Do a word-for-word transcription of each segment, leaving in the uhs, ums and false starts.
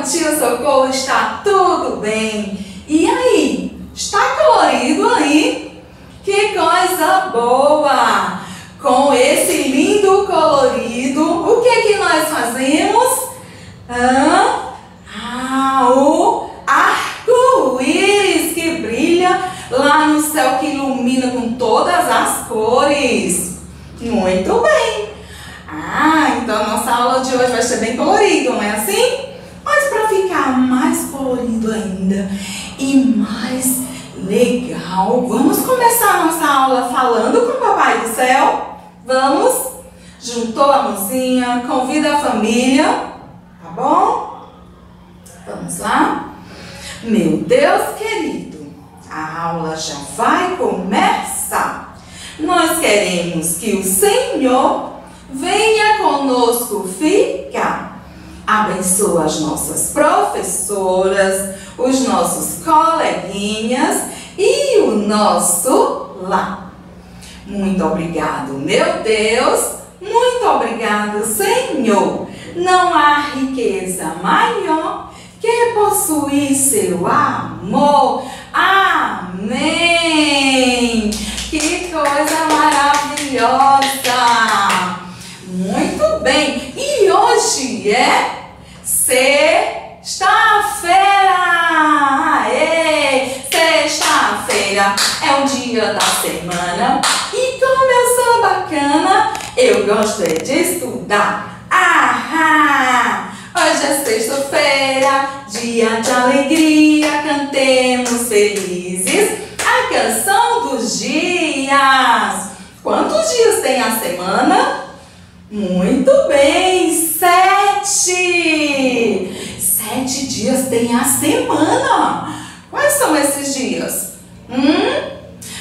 tia Socorro está tudo bem. E aí? Está colorido aí? Que coisa boa! Com esse lindo colorido, o que que nós fazemos? Ah, ah o arco-íris que brilha lá no céu, que ilumina com todas as cores. Muito bem! Ah, então a nossa aula de hoje vai ser bem colorido, não é assim? Mas para ficar mais colorido ainda e mais legal, vamos começar a nossa aula falando com o Papai do Céu? Vamos? Juntou a mãozinha, convida a família, tá bom? Vamos lá? Meu Deus querido, a aula já vai começar. Nós queremos que o Senhor venha conosco ficar. Abençoa as nossas professoras, os nossos coleguinhas e o nosso lar. Muito obrigado, meu Deus. Muito obrigado, Senhor. Não há riqueza maior que possuir seu amor. Amém. Que coisa maravilhosa! Muito bem! E hoje é sexta-feira! Aê! Sexta-feira é um dia da semana e como eu sou bacana, eu gosto é de estudar. Ahá! Hoje é sexta-feira, dia de alegria, cantemos felizes a canção dos dias. Quantos dias tem a semana? Muito bem, sete. Sete dias tem a semana. Quais são esses dias? Hum?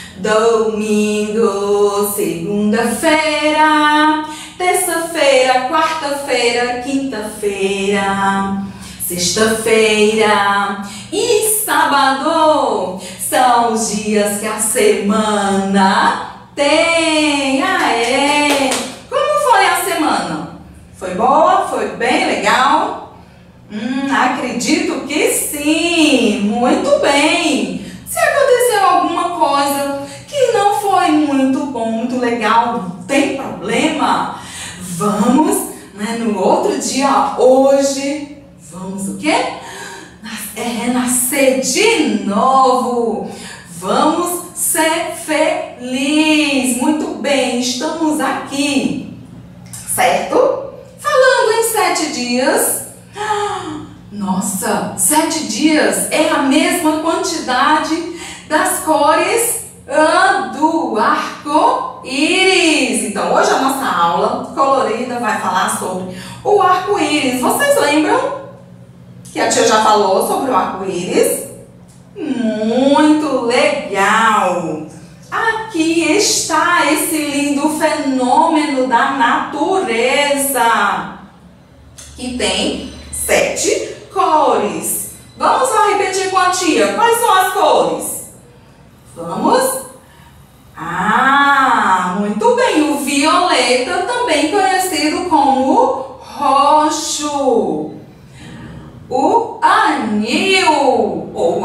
Domingo, segunda-feira, terça-feira, quarta-feira, quinta-feira, sexta-feira e sábado. São os dias que a semana tem. Aê! Como foi a semana? Foi boa? Foi bem legal? Hum, acredito que sim! Muito bem! Se aconteceu alguma coisa que não foi muito bom, muito legal, não tem problema. Vamos, né, no outro dia, hoje, vamos o quê? É renascer de novo. Vamos ser felizes. Muito bem, estamos aqui, certo? Falando em sete dias. Nossa, sete dias é a mesma quantidade das cores do arco-íris. Então, hoje a nossa aula colorida vai falar sobre o arco-íris. Vocês lembram que a tia já falou sobre o arco-íris? Muito legal! Aqui está esse lindo fenômeno da natureza, que tem sete cores. Vamos lá repetir com a tia. Quais são as cores? Vamos? Ah, muito bem. O violeta, também conhecido como roxo. O anil, ou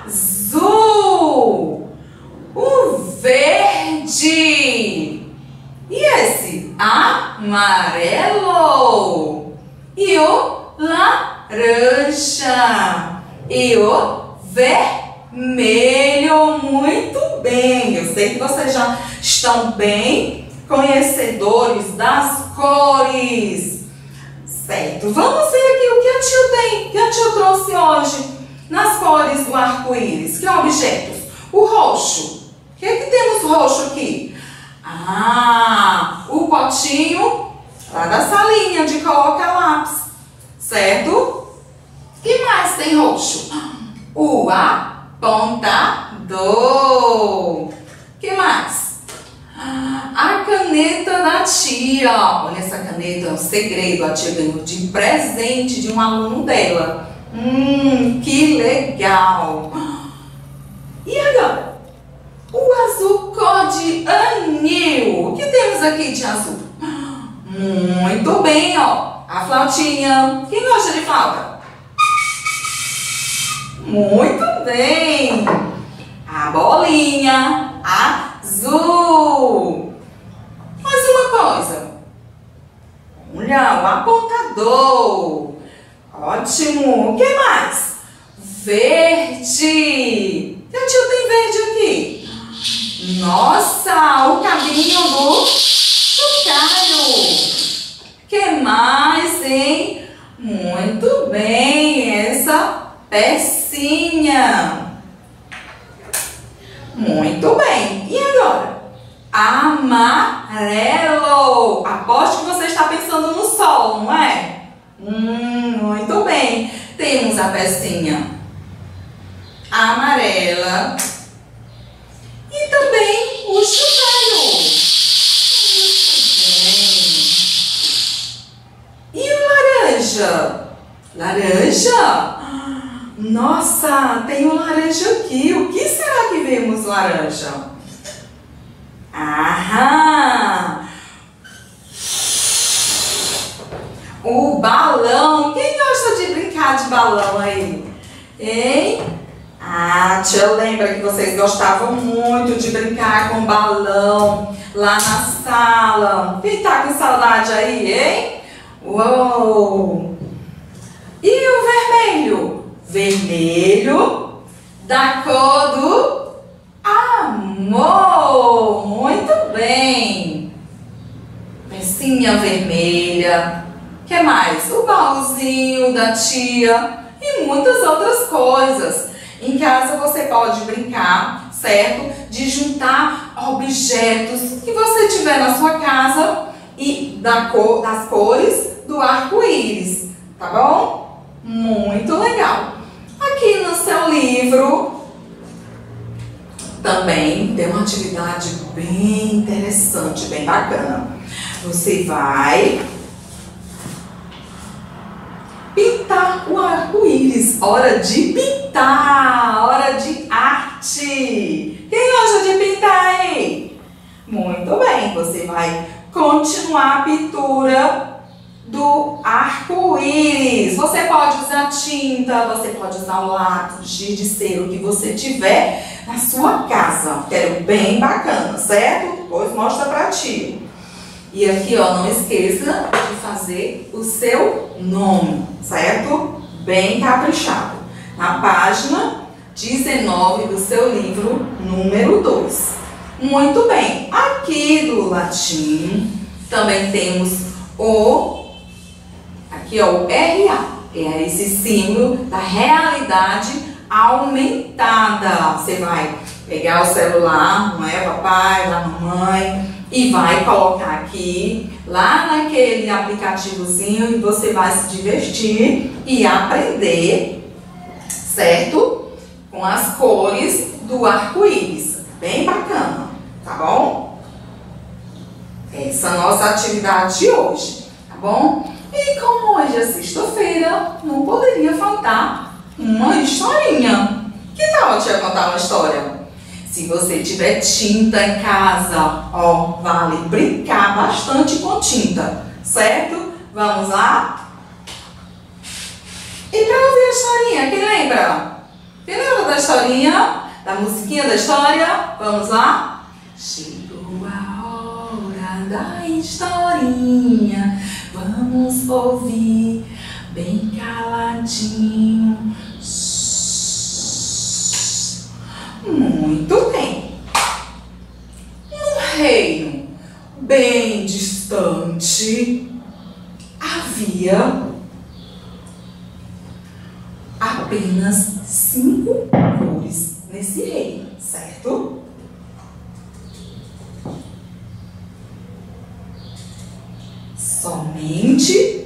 azul. O verde. E esse? Amarelo. E o laranja. E o vermelho. Muito bem. Eu sei que vocês já estão bem conhecedores das cores. Certo. Vamos ver aqui o que a tia tem, que a tia trouxe hoje nas cores do arco-íris. Que objetos? O roxo. O que é que temos roxo aqui? Ah, o potinho lá da salinha de colocar lápis. Certo? O que mais tem roxo? O apontador. O que mais? A caneta da tia. Olha, essa caneta é um segredo. A tia ganhou de presente de um aluno dela. Hum, que legal. E agora? O azul cor de anil. O que temos aqui de azul? Muito bem, ó. A flautinha. Quem gosta de flauta? Muito bem. A bolinha azul. Mais uma coisa. Olha, o apontador. Ótimo. O que mais? Verde. Seu tio tem verde aqui. Nossa, o cabinho do chocalho. O que mais, hein? Muito bem, essa pecinha. Muito bem. E agora? Amarelo. Aposto que você está pensando no sol, não é? Hum, muito bem. Temos a pecinha amarela e também o chocalho. Muito bem. E o laranja? Laranja? Nossa, tem um laranja aqui. O que será que vemos laranja? Aham! O balão. Quem gosta de brincar de balão aí? Hein? Ah, tia lembra que vocês gostavam muito de brincar com balão lá na sala. Quem tá com saudade aí, hein? Uou! E o vermelho? Vermelho da cor do amor. Muito bem. Pecinha vermelha. O que mais? O baúzinho da tia e muitas outras coisas. Em casa você pode brincar, certo? De juntar objetos que você tiver na sua casa e da cor, das cores do arco-íris, tá bom? Muito legal. Aqui no seu livro também tem uma atividade bem interessante, bem bacana. Você vai pintar o arco-íris. Hora de pintar, hora de arte. Quem gosta de pintar aí? Muito bem, você vai continuar a pintura do arco-íris. Você pode usar tinta, você pode usar o lápis, giz de cera, o que você tiver na sua casa. Quero bem bacana, certo? Depois mostra pra ti. E aqui, ó, não esqueça de fazer o seu nome, certo? Bem caprichado. Na página dezenove do seu livro, número dois. Muito bem. Aqui do latim, também temos o... Aqui, ó, o R A. É esse símbolo da realidade aumentada. Você vai pegar o celular, não é, papai, lá mamãe... E vai colocar aqui, lá naquele aplicativozinho, e você vai se divertir e aprender, certo? Com as cores do arco-íris. Bem bacana, tá bom? Essa é a nossa atividade de hoje, tá bom? E como hoje é sexta-feira, não poderia faltar uma historinha. Que tal a tia contar uma história? Se você tiver tinta em casa, ó, vale brincar bastante com tinta, certo? Vamos lá? E para ouvir a historinha, quem lembra? Quem lembra da historinha? Da musiquinha da história? Vamos lá? Chegou a hora da historinha, vamos ouvir bem caladinho. Muito bem. Num reino bem distante, havia apenas cinco cores nesse reino, certo? Somente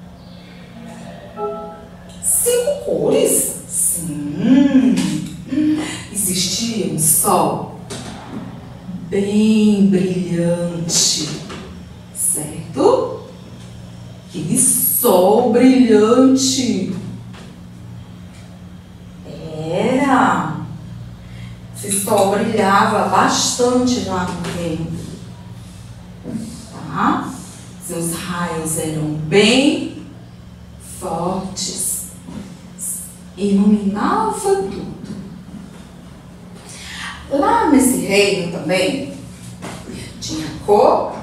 cinco cores? Sim. Existia um sol bem brilhante, certo? Que sol brilhante. Era. Esse sol brilhava bastante lá no reino, tá? Seus raios eram bem fortes. iluminava tudo. Lá nesse reino também tinha a cor,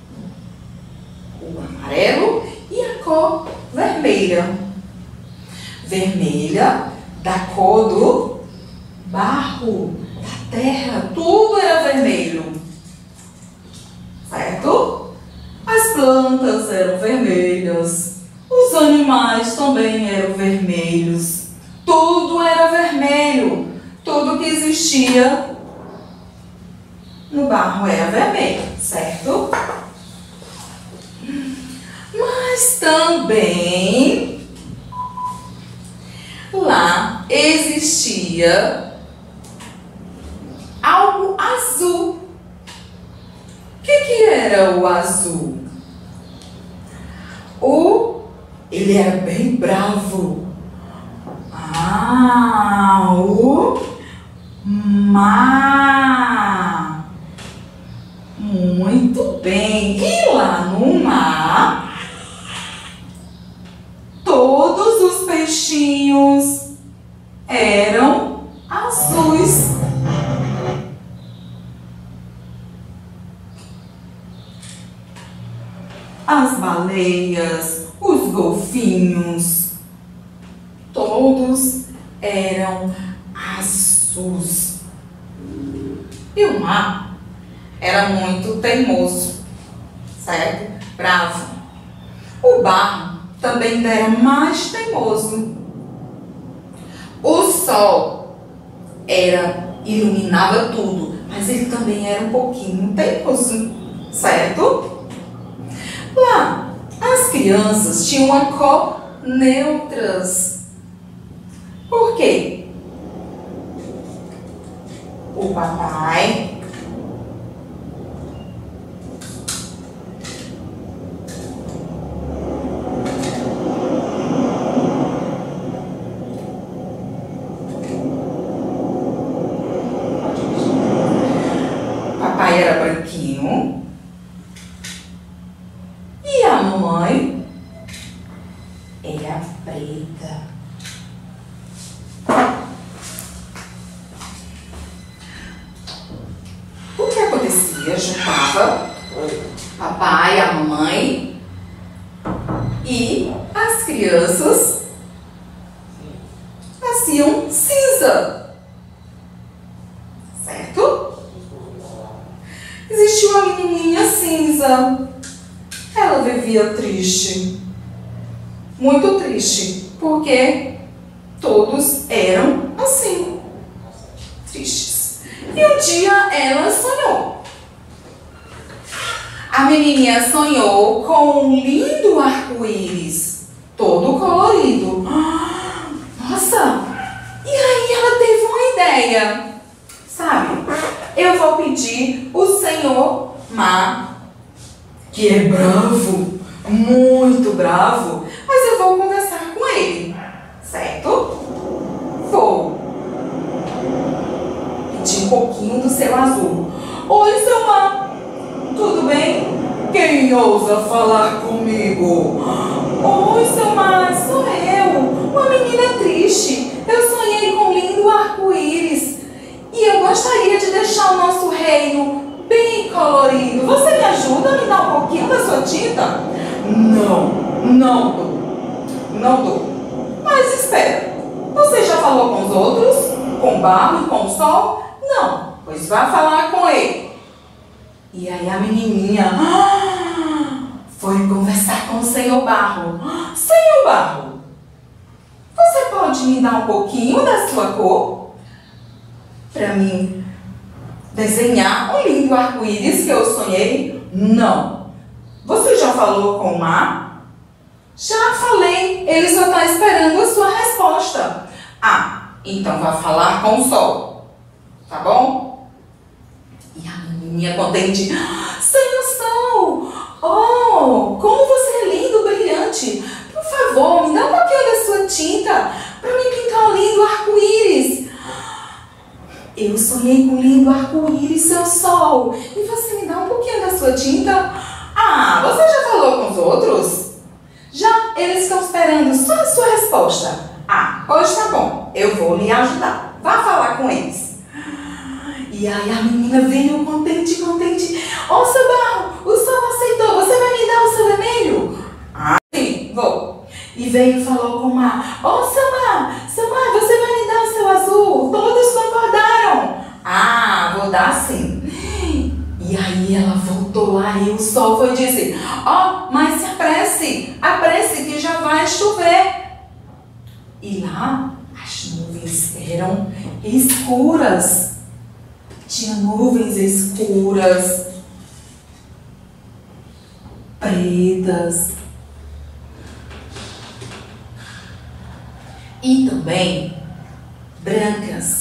o amarelo e a cor vermelha. Vermelha da cor do barro, da terra, tudo era vermelho, certo? As plantas eram vermelhas, os animais também eram vermelhos, tudo era vermelho, tudo que existia no barro era vermelho, certo? Mas também lá existia algo azul. O que que era o azul? O, ele era bem bravo. Ah, o mar. Muito bem. E lá no mar, todos os peixinhos eram azuis. As baleias, os golfinhos, todos eram azuis. E o mar era muito teimoso, certo? Bravo. O barro também era mais teimoso. O sol era, iluminava tudo, mas ele também era um pouquinho teimoso, certo? Lá, as crianças tinham uma cor neutras. Por quê? O papai papai era branquinho. E a mamãe era preta. O que acontecia? Juntava papai, a mamãe e as crianças nasciam cinza. Certo? Existia uma menininha cinza. Ela vivia triste, muito triste, porque todos eram assim, tristes. E um dia ela sonhou. A menininha sonhou com um lindo arco-íris, todo colorido. Nossa! E aí ela teve uma ideia. Sabe, eu vou pedir o Senhor Mar, que é bravo, muito bravo, mas eu vou conversar com ele, certo? Vou pedir um pouquinho do seu azul. Oi, seu mar, tudo bem? Quem ousa falar comigo? Oi, seu mar, sou eu, uma menina triste. Eu sonhei com um lindo arco-íris e eu gostaria de deixar o nosso reino bem colorido. Você me ajuda a me dar um pouquinho da sua tinta? Não, não dou. Não dou. Mas espera. Você já falou com os outros? Com o barro e com o sol? Não. Pois vá falar com ele. E aí a menininha foi conversar com o Senhor Barro. Senhor Barro, você pode me dar um pouquinho da sua cor? Para mim desenhar um lindo arco-íris que eu sonhei? Não. Você já falou com o mar? Já falei. Ele só está esperando a sua resposta. Ah, então vá falar com o sol. Tá bom? E a menininha contente. Senhor Sol! Oh, como você é lindo, brilhante. Por favor, me dá um pouquinho da sua tinta para me pintar um lindo arco-íris. Eu sonhei com um lindo arco-íris, seu sol. E você me dá um pouquinho da sua tinta? Ah, você já falou com os outros? Já, eles estão esperando só a sua resposta. Ah, Pois tá bom, eu vou lhe ajudar. Vá falar com eles. E aí a menina veio contente, contente. Ó, seu Barro, o sol aceitou. Você vai me dar o seu vermelho? Ah, sim, vou. E veio e falou com o mar. Ó, seu mar, seu mar, você vai me dar o seu azul? Todos concordaram. Ah, vou dar sim. E aí ela voltou lá e o sol foi dizer, ó, oh, mas se apresse, apresse que já vai chover. E lá as nuvens eram escuras. Tinha nuvens escuras, pretas. E também brancas.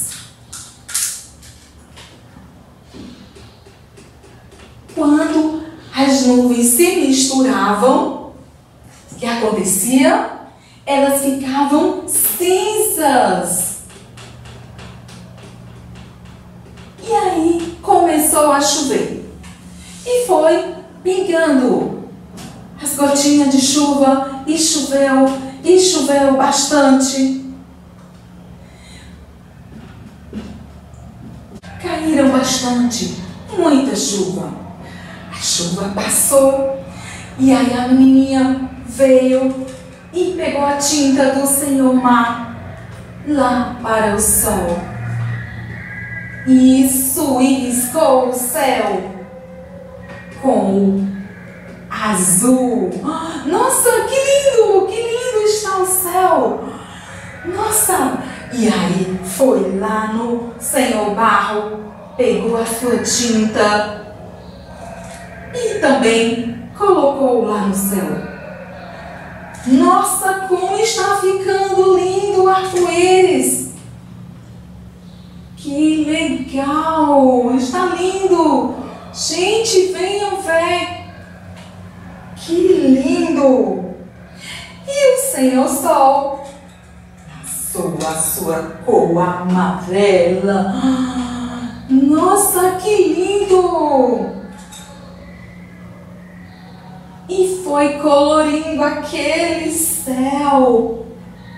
Quando as nuvens se misturavam, o que acontecia? Elas ficavam cinzas. E aí começou a chover. E foi pingando as gotinhas de chuva. E choveu, e choveu bastante. Caíram bastante, muita chuva. A chuva passou e aí a menininha veio e pegou a tinta do Senhor Mar lá para o sol. Isso, e riscou o céu com o azul. Nossa, que lindo, que lindo está o céu. Nossa, e aí foi lá no Senhor Barro, pegou a sua tinta e também colocou lá no céu. Nossa, como está ficando lindo o arco-íris! Que legal! Está lindo! Gente, venham ver! Que lindo! E o Senhor Sol passou a sua cor amarela. Nossa, que lindo! E foi colorindo aquele céu.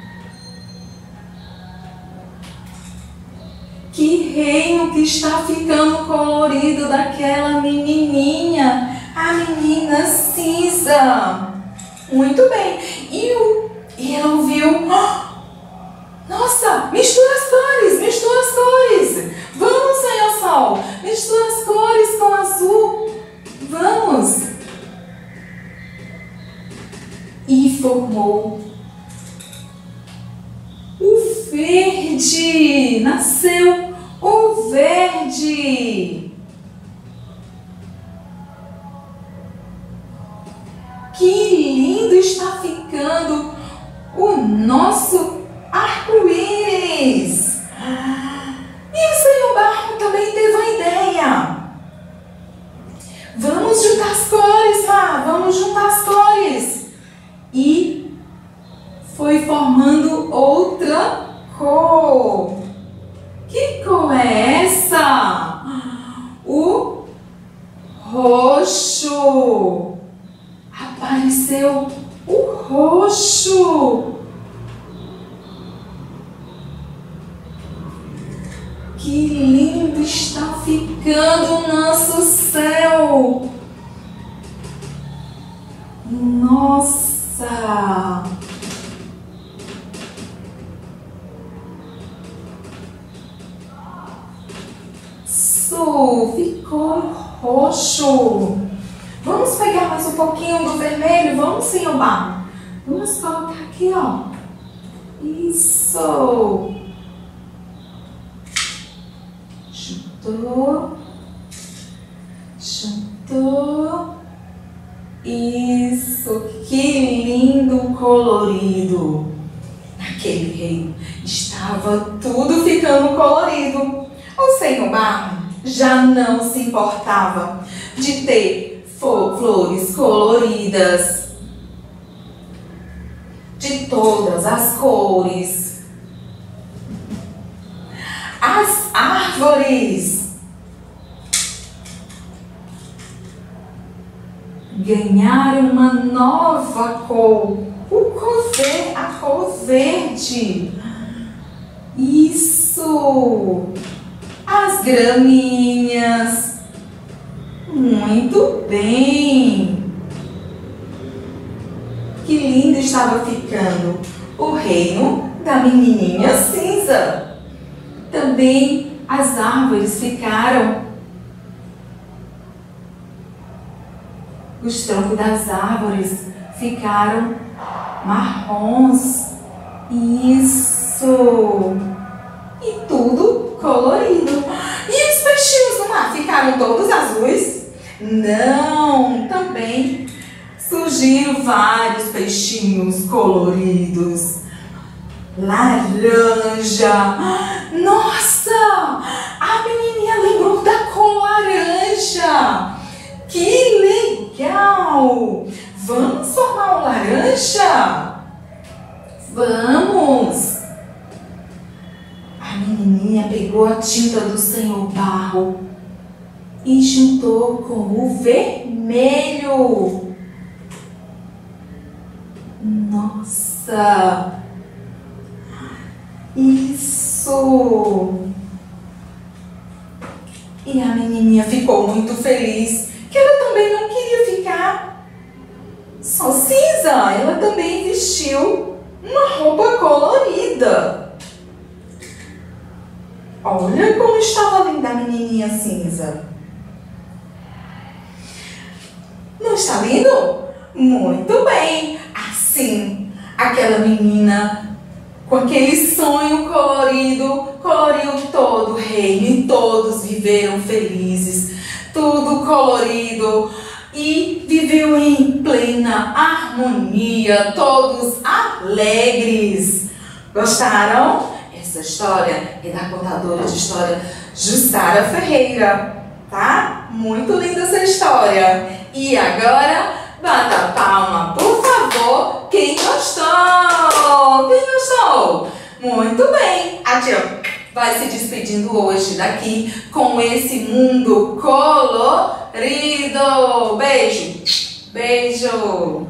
Que reino que está ficando colorido daquela menininha, a menina cinza. Muito bem. E, o, e ela ouviu, oh, nossa, mistura as cores, mistura as cores. Vamos, Senhor Sol, mistura as cores com azul. Vamos. E formou o verde, nasceu o verde. Que lindo está ficando o nosso arco-íris. E o Senhor Barro também teve a ideia. Vamos juntar as cores, Mar, vamos juntar as cores. E foi formando outra cor. Que cor é essa? O roxo. Apareceu o roxo. Que lindo está ficando o nosso céu. Nossa. Isso, ficou roxo. Vamos pegar mais um pouquinho do vermelho. Vamos, Senhor Barro. Vamos colocar aqui, ó. Isso. Juntou. Juntou. Isso, que lindo colorido. Naquele reino estava tudo ficando colorido. O Senhor Barro já não se importava de ter flores coloridas, de todas as cores. As árvores ganharam uma nova cor, o cor ver, a cor verde. Isso! As graminhas. Muito bem! Que lindo estava ficando o reino da menininha cinza. Também as árvores ficaram. Os troncos das árvores ficaram marrons. Isso! E tudo colorido. E os peixinhos no mar ficaram todos azuis? Não! Também surgiram vários peixinhos coloridos. Laranja! Nossa! A menininha lembrou da cor laranja! Que legal! Vamos formar um laranja? Vamos! A menininha pegou a tinta do Senhor Barro e juntou com o vermelho. Nossa! Isso! E a menininha ficou muito feliz, que ela também não queria ficar só cinza. Ela também vestiu uma roupa colorida. Olha como estava linda a menininha cinza. Não está lindo? Muito bem! Assim, aquela menina com aquele sonho colorido, coloriu todo o reino e todos viveram felizes, tudo colorido e viveu em plena harmonia, todos alegres. Gostaram? Essa história é da contadora de história Jussara Ferreira, tá? Muito linda essa história. E agora, bata palma, por favor, quem gostou? Quem gostou? Muito bem. A tia vai se despedindo hoje daqui com esse mundo colorido. Beijo. Beijo.